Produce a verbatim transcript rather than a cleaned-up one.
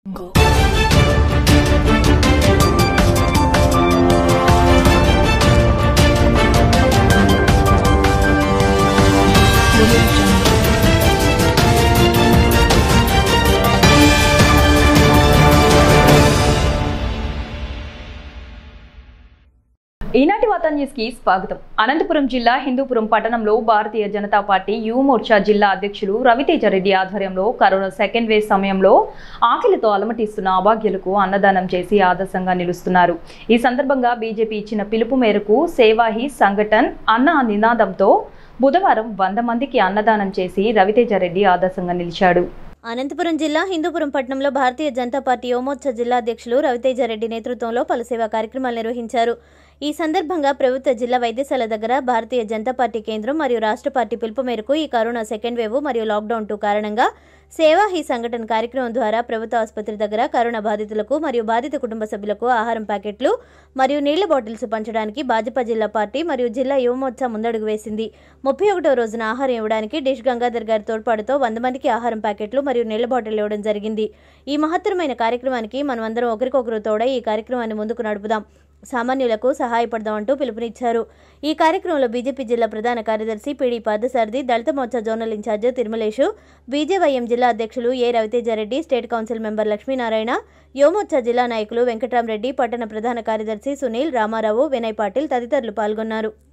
Go. ఈనాటి వార్తా news కి స్వాగతం. అనంతపురం జిల్లా హిందూపురం పట్టణంలో భారతీయ జనతా పార్టీ యువ మోర్చా జిల్లా అధ్యక్షులు రవితేజ రెడ్డి ఆధ్వర్యంలో కరోనా సెకండ్ వేవ్ సమయంలో ఆకలితో అలమటిస్తున్న అభాగ్యులకు అన్నదానం చేసి ఆదర్శంగా నిలుస్తున్నారు. ఈ సందర్భంగా బీజేపీ ఇచ్చిన పిలుపు మేరకు సేవా హీ సంఘటన్ అన్న నినాదంతో బుధవారం వంద మందికి అన్నదానం చేసి రవితేజ రెడ్డి ఆదర్శంగా నిలిచాడు. అనంతపురం జిల్లా హిందూపురం పట్టణంలో భారతీయ జనతా పార్టీ యువ మోర్చా జిల్లా అధ్యక్షులు రవితేజ రెడ్డి నేతృత్వంలో పలు సేవా కార్యక్రమాలు నిర్వహించారు. ఈ సందర్భంగా ప్రభుత్వ జిల్లా వైద్యశాల దగ్గర భారతీయ జనతా పార్టీ కేంద్రం మరియు రాష్ట్ర పార్టీ పిలుపు మేరకు ఈ కరోనా సెకండ్ వేవ్ మరియు లాక్డౌన్ టూ కారణంగా సేవా హీ సంఘటన కార్యక్రమం ద్వారా ప్రభుత్వ ఆసుపత్రి దగ్గర కరోనా బాధితులకు మరియు బాధిత కుటుంబ సభ్యులకు ఆహారం ప్యాకెట్లు మరియు నీళ్ల బాటిల్స్ పంచడానికి భాజపా జిల్లా పార్టీ మరియు జిల్లా యువ మోర్చా ముందడుగు వేసింది. ముప్పై ఒకటో రోజున ఆహారం ఇవ్వడానికి డిష్ గంగాధర్ గారి తోడ్పాటుతో వంద మందికి ఆహారం ప్యాకెట్లు మరియు నీళ్ల బాటిల్ ఇవ్వడం జరిగింది. ఈ మహత్తరమైన కార్యక్రమానికి మనమందరం ఒకరికొకరు తోడై ఈ కార్యక్రమాన్ని ముందుకు నడుపుదాం, సామాన్యులకు సహాయపడదామంటూ పిలుపునిచ్చారు. ఈ కార్యక్రమంలో బీజేపీ జిల్లా ప్రధాన కార్యదర్శి పీడీ పార్థసారథి, దళిత మోర్చా జోనల్ ఇన్ఛార్జ్ తిరుమలేషు, బీజేవైఎం జిల్లా అధ్యక్షులు A Ravitejareddy, state council member Lakshminarayana, యువమోర్చా జిల్లా నాయకులు వెంకట్రామరెడ్డి, పట్టణ ప్రధాన కార్యదర్శి సునీల్, రామారావు, వినయ్ పాటిల్ తదితరులు పాల్గొన్నారు.